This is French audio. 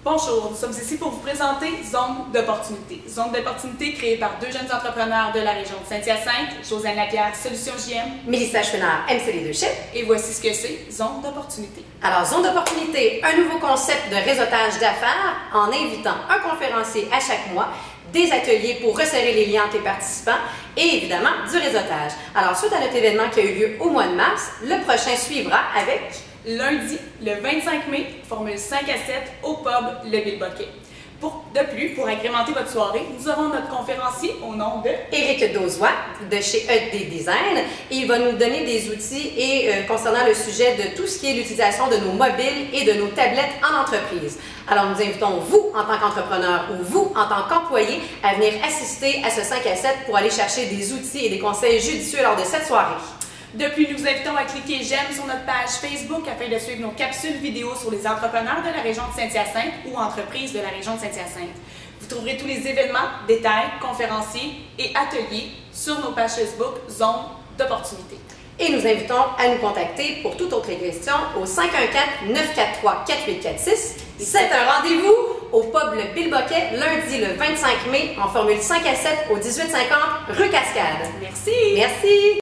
Bonjour, nous sommes ici pour vous présenter Zone d'opportunité. Zone d'opportunité créée par deux jeunes entrepreneurs de la région de Saint-Hyacinthe, Josiane Lapierre, Solutions JM, Mélissa Chouinard, MC Leadership. Et voici ce que c'est, Zone d'opportunité. Alors, Zone d'opportunité, un nouveau concept de réseautage d'affaires en invitant un conférencier à chaque mois, des ateliers pour resserrer les liens entre les participants et évidemment du réseautage. Alors, suite à notre événement qui a eu lieu au mois de mars, le prochain suivra avec... Lundi, le 25 mai, formule 5 à 7 au pub Le Bilboquet. De plus, pour agrémenter votre soirée, nous avons notre conférencier au nom de Éric Dauzois de chez ED Design. Et il va nous donner des outils concernant le sujet de tout ce qui est l'utilisation de nos mobiles et de nos tablettes en entreprise. Alors, nous invitons vous, en tant qu'entrepreneur ou vous, en tant qu'employé, à venir assister à ce 5 à 7 pour aller chercher des outils et des conseils judicieux lors de cette soirée. De plus, nous vous invitons à cliquer j'aime sur notre page Facebook afin de suivre nos capsules vidéo sur les entrepreneurs de la région de Saint-Hyacinthe ou entreprises de la région de Saint-Hyacinthe. Vous trouverez tous les événements, détails, conférenciers et ateliers sur nos pages Facebook Zone d'opportunité. Et nous invitons à nous contacter pour toute autre question au 514-943-4846. C'est un rendez-vous au pub Le Bilboquet lundi le 25 mai en formule 5 à 7 au 1850 rue Cascade. Merci! Merci!